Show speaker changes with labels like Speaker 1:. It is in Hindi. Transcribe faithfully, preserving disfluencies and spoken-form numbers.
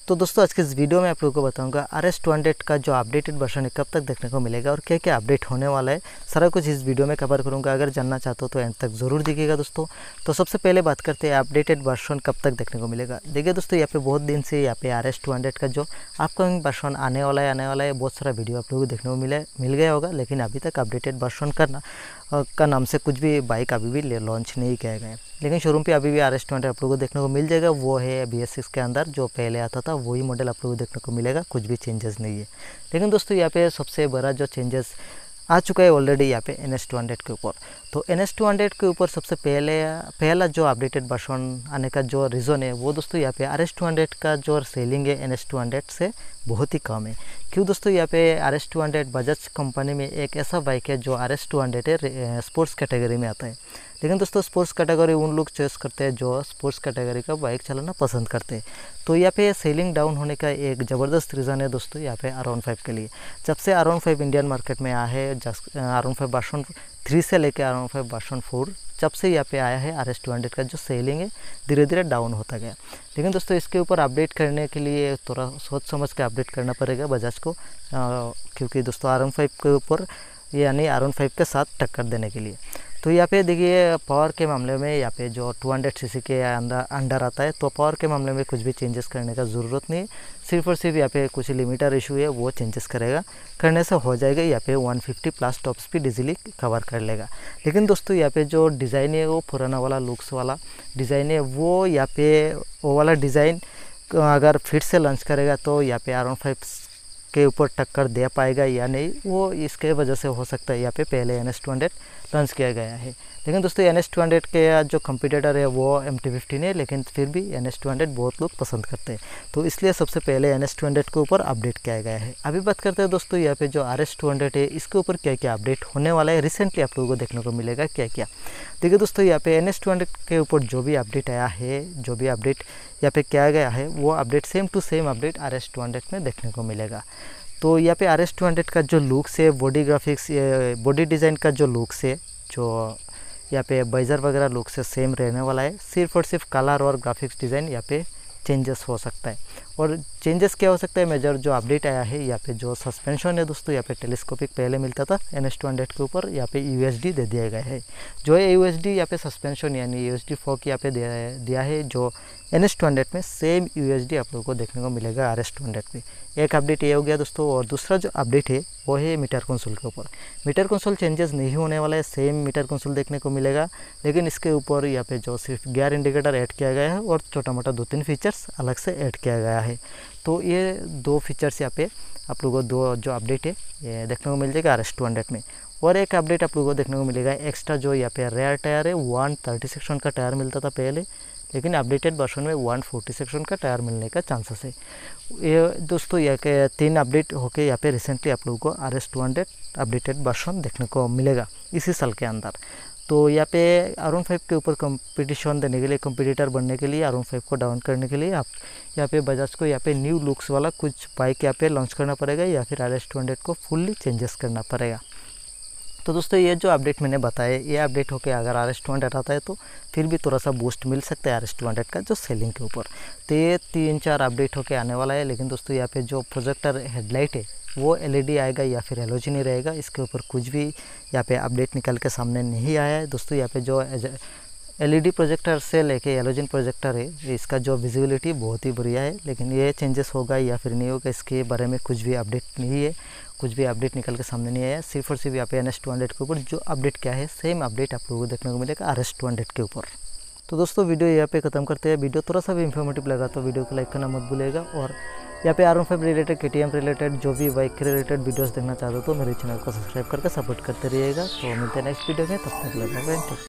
Speaker 1: तो दोस्तों आज के इस वीडियो में आप लोगों को बताऊंगा आर एस टू हंड्रेड का जो अपडेटेड वर्जन है कब तक देखने को मिलेगा और क्या क्या अपडेट होने वाला है, सारा कुछ इस वीडियो में कवर करूंगा। अगर जानना चाहते हो तो एंड तक ज़रूर देखिएगा दोस्तों। तो सबसे पहले बात करते हैं अपडेटेड वर्जन कब तक देखने को मिलेगा। देखिए दोस्तों, यहाँ पे बहुत दिन से यहाँ पे आर एस टू हंड्रेड का जो अपकमिंग वर्जन आने वाला है आने वाला है बहुत सारा वीडियो आप लोगों को देखने को मिले मिल गया होगा, लेकिन अभी तक अपडेटेड वर्जन करना का नाम से कुछ भी बाइक अभी भी लॉन्च नहीं किया गया है। लेकिन शोरूम पे अभी भी आर एस टू हंड्रेड आप लोगों को देखने को मिल जाएगा। वो है बी एस सिक्स के अंदर जो पहले आता था वही मॉडल आप लोगों को देखने को मिलेगा, कुछ भी चेंजेस नहीं है। लेकिन दोस्तों यहाँ पे सबसे बड़ा जो चेंजेस आ चुका है ऑलरेडी यहाँ पे एन एस टू हंड्रेड के ऊपर। तो एन एस टू हंड्रेड के ऊपर सबसे पहले पहला जो अपडेटेड वर्जन आने का जो रीज़न है वो दोस्तों यहाँ पे आर एस टू हंड्रेड का जो सेलिंग है एन एस टू हंड्रेड से बहुत ही कम है। क्यों दोस्तों, यहाँ पे R S two hundred Bajaj company में एक ऐसा बाइक है जो आर एस टू हंड्रेड है स्पोर्ट्स कैटेगरी में आता है। लेकिन दोस्तों स्पोर्ट्स कैटेगरी उन लोग चॉइस करते हैं जो स्पोर्ट्स कैटेगरी का बाइक चलाना पसंद करते हैं। तो यहाँ पे सेलिंग डाउन होने का एक ज़बरदस्त रीज़न है दोस्तों यहाँ पे आर वन फाइव के लिए। जब से R one five Indian market में आया है, R one five version three से लेकर R one five version four जब से यहाँ पे आया है आर एस टू हंड्रेड का जो सेलिंग है धीरे धीरे डाउन होता गया। लेकिन दोस्तों इसके ऊपर अपडेट करने के लिए थोड़ा सोच समझ के अपडेट करना पड़ेगा बजाज को, आ, क्योंकि दोस्तों आर वन फाइव के ऊपर यानी आर वन फाइव के साथ टक्कर देने के लिए। तो यहाँ पे देखिए पावर के मामले में यहाँ पे जो टू हंड्रेड सी सी के अंदर अंडर आता है, तो पावर के मामले में कुछ भी चेंजेस करने का ज़रूरत नहीं है। सिर्फ और सिर्फ यहाँ पे कुछ लिमिटर इशू है वो चेंजेस करेगा, करने से हो जाएगा। यहाँ पे one fifty plus top speed easily cover कर लेगा। लेकिन दोस्तों यहाँ पे जो डिज़ाइन है वो पुराना वाला लुक्स वाला डिज़ाइन है, वो यहाँ पे वो वाला डिज़ाइन अगर फिर से लॉन्च करेगा तो यहाँ पे आर वन फाइव के ऊपर टक्कर दे पाएगा या नहीं, वो इसके वजह से हो सकता है यहाँ पे पहले N S two hundred launch किया गया है। लेकिन दोस्तों एन एस टू हंड्रेड के जो कंपटीटर है वो एम टी फिफ्टीन है, लेकिन फिर भी एन एस टू हंड्रेड बहुत लोग पसंद करते हैं, तो इसलिए सबसे पहले एन एस टू हंड्रेड के ऊपर अपडेट किया गया है। अभी बात करते हैं दोस्तों यहाँ पे जो आर एस टू हंड्रेड है इसके ऊपर क्या क्या अपडेट होने वाला है, रिसेंटली आप लोगों को देखने को मिलेगा क्या क्या। देखिए दोस्तों यहाँ पे एन एस टू हंड्रेड के ऊपर जो भी अपडेट आया है, जो भी अपडेट यहाँ पे किया गया है वो update same to same update R S two hundred में देखने को मिलेगा। तो यहाँ पे आर एस टू हंड्रेड का जो लुक्स है, बॉडी ग्राफिक्स, बॉडी डिज़ाइन का जो लुक्स है, जो यहाँ पे बाइज़र वगैरह लुक से सेम रहने वाला है। सिर्फ और सिर्फ कलर और ग्राफिक्स डिज़ाइन यहाँ पे चेंजेस हो सकता है। और चेंजेस क्या हो सकता है, मेजर जो अपडेट आया है यहाँ पे जो सस्पेंशन है दोस्तों, यहाँ पे टेलीस्कोपिक पहले मिलता था एन एस टू हंड्रेड के ऊपर, यहाँ पे यू एस डी दे दिया गया है। जो है यू एस डी यहाँ पे सस्पेंशन यानी यू एस डी फोक यहाँ पे दिया है, जो एन एस टू हंड्रेड में सेम यू एस डी आप लोगों को देखने को मिलेगा आर एस टू हंड्रेड पे। एक अपडेट ये हो गया दोस्तों। और दूसरा जो अपडेट है वो है मीटर कंसोल के ऊपर। मीटर कंसोल चेंजेस नहीं होने वाला है, सेम मीटर कंसोल देखने को मिलेगा, लेकिन इसके ऊपर यहाँ पे जो सिर्फ गियर इंडिकेटर ऐड किया गया है और छोटा मोटा दो तीन फीचर्स अलग से ऐड किया गया है। तो ये दो फीचर्स यहाँ पे आप लोगों को दो जो अपडेट है ये देखने को मिल जाएगा आर एस टू हंड्रेड में। और एक अपडेट आप लोगों को देखने को मिलेगा एक्स्ट्रा, जो यहाँ पे रेयर टायर है वन थर्टी सेक्शन का टायर मिलता था पहले, लेकिन अपडेटेड वर्जन में वन फोर्टी सेक्शन का टायर मिलने का चांसेस है। ये दोस्तों यह के तीन अपडेट होके यहाँ पे रिसेंटली आप लोगों को R S two hundred updated version देखने को मिलेगा इसी साल के अंदर। तो यहाँ पे आर वन फाइव के ऊपर कंपटीशन देने के लिए, कंपटीटर बनने के लिए, आर वन फाइव को डाउन करने के लिए आप यहाँ पे बजाज को यहाँ पे न्यू लुक्स वाला कुछ बाइक यहाँ पे लॉन्च करना पड़ेगा, या फिर आर एस टू हंड्रेड को फुल्ली चेंजेस करना पड़ेगा। तो दोस्तों ये जो अपडेट मैंने बताया, ये अपडेट होके अगर आर एस टू हंड्रेड आता है तो फिर भी थोड़ा सा बूस्ट मिल सकता है आर एस टू हंड्रेड का जो सेलिंग के ऊपर। तो ये तीन चार अपडेट होके आने वाला है। लेकिन दोस्तों यहाँ पे जो प्रोजेक्टर हेडलाइट है वो एल ई डी आएगा या फिर हेलोजन ही रहेगा, इसके ऊपर कुछ भी यहाँ पे अपडेट निकल के सामने नहीं आया है दोस्तों। यहाँ पे जो एल ई डी प्रोजेक्टर से लेके हेलोजन प्रोजेक्टर है, इसका जो विजिबिलिटी बहुत ही बढ़िया है, लेकिन ये चेंजेस होगा या फिर नहीं होगा इसके बारे में कुछ भी अपडेट नहीं है, कुछ भी अपडेट निकल के सामने नहीं आया। सिर्फ और सिर्फ यहाँ पे एन एस टू हंड्रेड के ऊपर जो अपडेट क्या है सेम अपडेट आप लोगों को देखने को मिलेगा आर एस टू हंड्रेड के ऊपर। तो दोस्तों वीडियो यहाँ पे ख़त्म करते हैं। वीडियो थोड़ा सा भी इन्फॉर्मेटिव लगा तो वीडियो को लाइक करना मत भूलिएगा। और यहाँ पे R one five related, K T M related, जो भी बाइक के रिलेटेड वीडियोस देखना चाहते हो तो मेरे चैनल को सब्सक्राइब करके सपोर्ट करते रहिएगा। तो मिलते हैं नेक्स्ट वीडियो में, तब तक लगा।